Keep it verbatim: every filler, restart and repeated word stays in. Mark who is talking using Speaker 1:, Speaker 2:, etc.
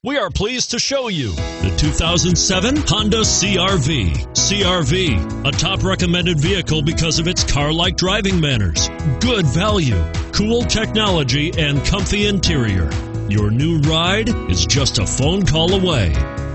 Speaker 1: We are pleased to show you the two thousand seven Honda C R V. C R V, a top recommended vehicle because of its car-like driving manners, good value, cool technology, and comfy interior. Your new ride is just a phone call away.